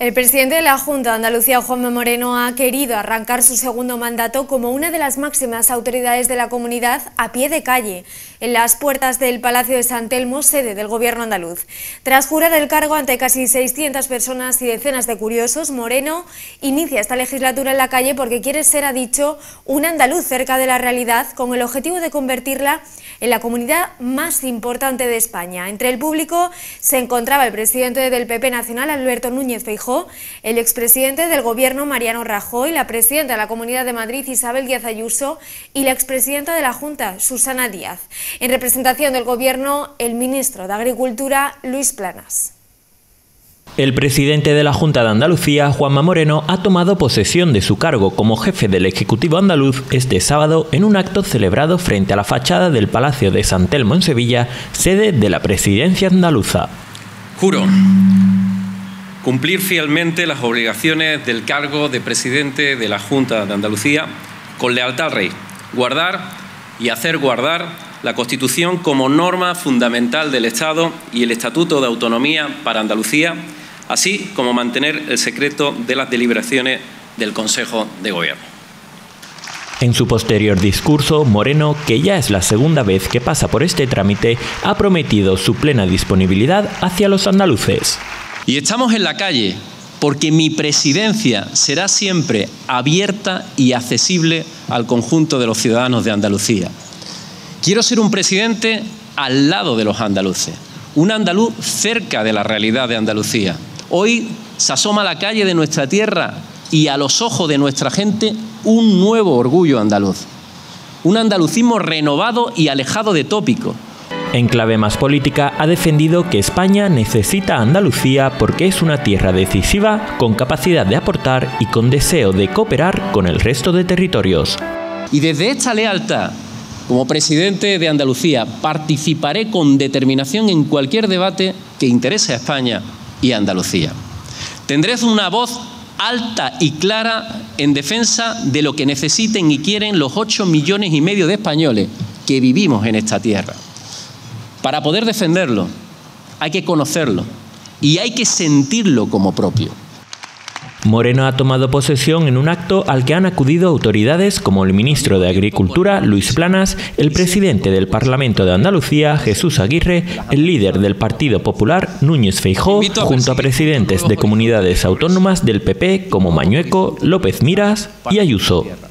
El presidente de la Junta de Andalucía, Juanma Moreno, ha querido arrancar su segundo mandato como una de las máximas autoridades de la comunidad a pie de calle, en las puertas del Palacio de San Telmo, sede del Gobierno andaluz. Tras jurar el cargo ante casi 600 personas y decenas de curiosos, Moreno inicia esta legislatura en la calle porque quiere ser, ha dicho, un andaluz cerca de la realidad, con el objetivo de convertirla en la comunidad más importante de España. Entre el público se encontraba el presidente del PP nacional, Alberto Núñez Feijóo, el expresidente del Gobierno, Mariano Rajoy, la presidenta de la Comunidad de Madrid, Isabel Díaz Ayuso, y la expresidenta de la Junta, Susana Díaz. En representación del Gobierno, el ministro de Agricultura, Luis Planas. El presidente de la Junta de Andalucía, Juanma Moreno, ha tomado posesión de su cargo como jefe del Ejecutivo andaluz este sábado en un acto celebrado frente a la fachada del Palacio de San Telmo en Sevilla, sede de la presidencia andaluza. Juro cumplir fielmente las obligaciones del cargo de presidente de la Junta de Andalucía con lealtad al Rey, guardar y hacer guardar la Constitución como norma fundamental del Estado y el Estatuto de Autonomía para Andalucía, así como mantener el secreto de las deliberaciones del Consejo de Gobierno. En su posterior discurso, Moreno, que ya es la segunda vez que pasa por este trámite, ha prometido su plena disponibilidad hacia los andaluces. Y estamos en la calle porque mi presidencia será siempre abierta y accesible al conjunto de los ciudadanos de Andalucía. Quiero ser un presidente al lado de los andaluces, un andaluz cerca de la realidad de Andalucía. Hoy se asoma a la calle de nuestra tierra y a los ojos de nuestra gente un nuevo orgullo andaluz, un andalucismo renovado y alejado de tópicos. En clave más política, ha defendido que España necesita a Andalucía porque es una tierra decisiva, con capacidad de aportar y con deseo de cooperar con el resto de territorios. Y desde esta lealtad, como presidente de Andalucía, participaré con determinación en cualquier debate que interese a España y a Andalucía. Tendré una voz alta y clara en defensa de lo que necesiten y quieren los 8,5 millones de españoles que vivimos en esta tierra. Para poder defenderlo, hay que conocerlo y hay que sentirlo como propio. Moreno ha tomado posesión en un acto al que han acudido autoridades como el ministro de Agricultura, Luis Planas, el presidente del Parlamento de Andalucía, Jesús Aguirre, el líder del Partido Popular, Núñez Feijóo, junto a presidentes de comunidades autónomas del PP como Mañueco, López Miras y Ayuso.